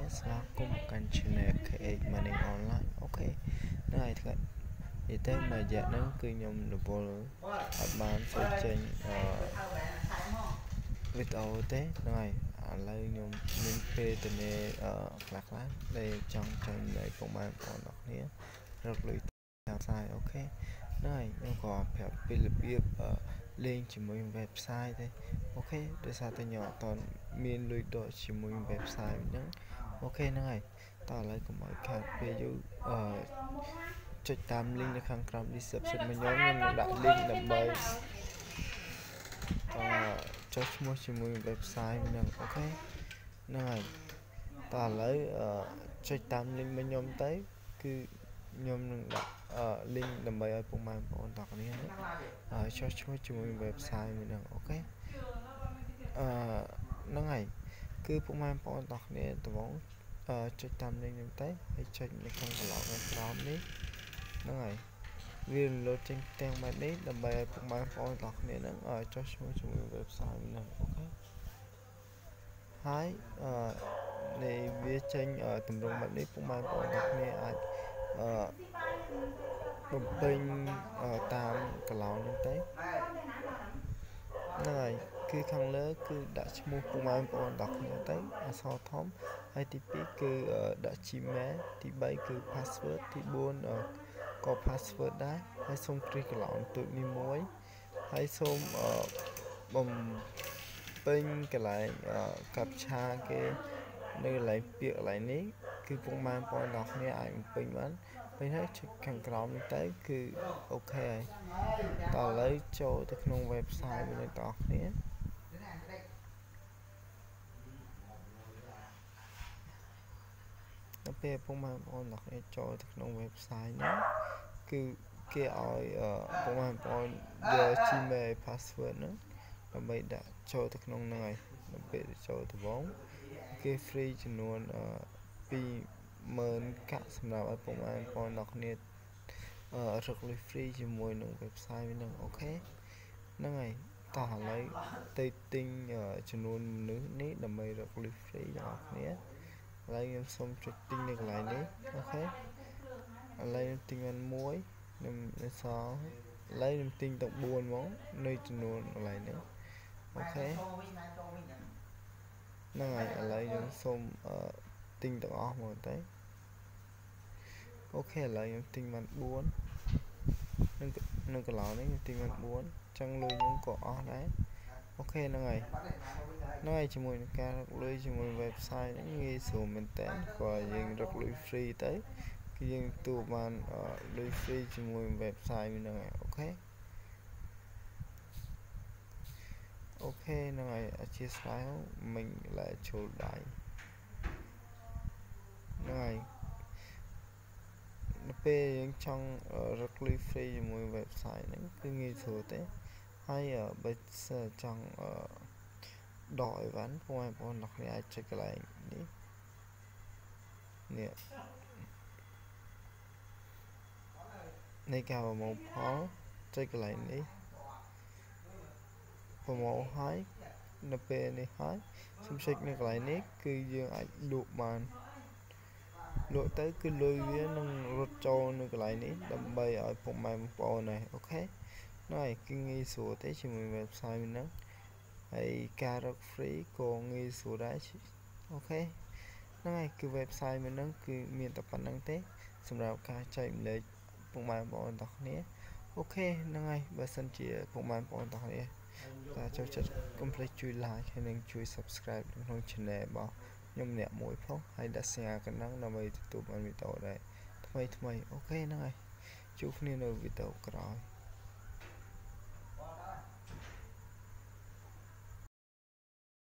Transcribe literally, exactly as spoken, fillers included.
ស្វាគមន៍កាន់ channel เค เอ็กซ์ Money Online អូខេហ្នឹងហើយថ្ងៃនិយាយទៅមួយរយៈហ្នឹងគឺខ្ញុំរវល់អត់បានធ្វើចេញអឺវីដេអូទេហ្នឹងហើយឥឡូវខ្ញុំមានពេលទៅនេះអឺខ្លះខ្លះដែលចង់ចែកលេខពុកម៉ែបងប្អូនអរគ្នារកលុយតាមផ្សាយអូខេហ្នឹងហើយខ្ញុំក៏ប្រាប់ពីរបៀបលេងជាមួយ website ទេអូខេដោយសារតែខ្ញុំអត់តមានលុយដកជាមួយ website ហ្នឹងអូខេហ្នឹងហើយតោះឥឡូវកុំឲ្យខាតពេលយូរអឺចុចតាម link នៅខាងក្រោម description មកខ្ញុំខ្ញុំនឹងដាក់ link ដើម្បីអឺចុះឈ្មោះជាមួយ website ហ្នឹងអូខេហ្នឹងហើយតោះឥឡូវអឺចុចតាម link មកខ្ញុំទៅគឺខ្ញុំនឹងដាក់អឺ link ដើម្បីឲ្យពុកម៉ែបងប្អូនទាំងគ្នាអឺចុះឈ្មោះជាមួយ website មួយហ្នឹងអូខេអឺហ្នឹងហើយគឺពុកម៉ែបងប្អូនទាំងគ្នាដំបូងអឺចុចតាម link ហ្នឹងទៅហើយចុចនៅខាងក្រោមក្រោមនេះហ្នឹងហើយវារំលោភចេញទាំងបែបនេះដើម្បីឲ្យពុកម៉ែបងប្អូនទាំងគ្នាហ្នឹងចុះឈ្មោះជាមួយ website ហ្នឹងអូខេហើយអឺនៃវាចេញតម្រង់បែបនេះពុកម៉ែបងប្អូនទាំងគ្នាអាចអឺបំពេញតាមកន្លោហ្នឹងទៅហ្នឹងហើយគឺខាងលើគឺដាក់ឈ្មោះពុកម៉ែបងប្អូនទាំងគ្នាទៅអក្សរធំហើយទីពីរគឺដាក់ Gmail ទីបីគឺ password ទីបួនក៏ password ដែរហើយសូមគ្រីសកន្លោនទូចនេះមួយហើយសូមបំពេញកន្លែងកាប់ឆាគេនៅកន្លែងពាក្យកន្លែងនេះគឺពុកម៉ែបងប្អូនទាំងគ្នាអាចបំពេញបានពេលហើយចុចខាងក្រោមនេះទៅគឺអូខេហើយតោះឥឡូវចូលទៅក្នុង website មួយអ្នកទាំងគ្នាដល់ពេលពុកម៉ែបងប្អូនទាំងគ្នាចូលទៅក្នុង website នេះគឺគេឲ្យពុកម៉ែបងប្អូនយក Gmail password ហ្នឹងដើម្បីដាក់ចូលទៅក្នុងហ្នឹងហើយដល់ពេលចូលដំបូងគេ free ចំនួនពីរម៉ឺនកាក់សម្រាប់ឲ្យពុកម៉ែបងប្អូនទាំងគ្នាអឺរកលុយ free ជាមួយនឹង website ហ្នឹងអូខេហ្នឹងហើយតោះឥឡូវទៅទិញចំនួនមនុស្សនេះដើម្បីរកលុយ free ដល់គ្នាឥឡូវខ្ញុំសូមចុចទិញនៅកន្លែងនេះអូខេឥឡូវទិញបានមួយខ្ញុំនៅសល់ឥឡូវខ្ញុំទិញទាំងបួនហ្មងនៅចំនួនកន្លែងនេះអូខេហ្នឹងហើយឥឡូវខ្ញុំសូមទិញទាំងអស់មកទៅអូខេឥឡូវខ្ញុំទិញបានបួននៅនៅកន្លោនេះខ្ញុំទិញបានបួនអញ្ចឹងលុយខ្ញុំក៏អស់ដែរអូខេហ្នឹងហើយហ្នឹងហើយជាមួយនឹងការរកលុយជាមួយ website ហ្នឹងងាយស្រួលមែនតើក៏យើងរកលុយ free ទៅគឺយើងទទួលបានលុយ free ជាមួយ website ហ្នឹងហើយអូខេអូខេហ្នឹងហើយអធិស្ឋានមិញឡើយចូលដៃហ្នឹងហើយដល់ពេលយើងចង់រកលុយ free ជាមួយ website ហ្នឹងគឺងាយស្រួលទេហើយបើសិនចង់ដកអីវ៉ាន់បងប្អូនអ្នកអាចចុចកន្លែងនេះនេះនៃការប្រមូលផលចុចកន្លែងនេះប្រមូលហើយនៅពេលនេះហើយសូមចុចនៅកន្លែងនេះគឺយើងអាចលក់បានលក់ទៅគឺលុយវានឹងរត់ចូលនៅកន្លែងនេះដើម្បីឲ្យពុកម៉ែបងប្អូនដែរអូខេហ្នឹងហើយគឺងាយស្រួលទេជាមួយ website ហ្នឹងហើយការរក free ក៏ងាយស្រួលដែរអូខេហ្នឹងហើយគឺ website មួយហ្នឹងគឺមានតែប៉ុណ្្នឹងទេសម្រាប់ការចែកម្លែកពុកម៉ែបងប្អូនទាំងគ្នាអូខេហ្នឹងហើយបើសិនជាពុកម៉ែបងប្អូនទាំងគ្នាតែចូលចិត្តកុំភ្លេចជួយ like ហើយនិងជួយ subscribe ក្នុង channel របស់ខ្ញុំម្នាក់មួយផងហើយដាក់សញ្ញាកណ្ដឹងដើម្បីទទួលបានវីដេអូដែរថ្មីថ្មីអូខេហ្នឹងហើយជួបគ្នានៅវីដេអូក្រោយ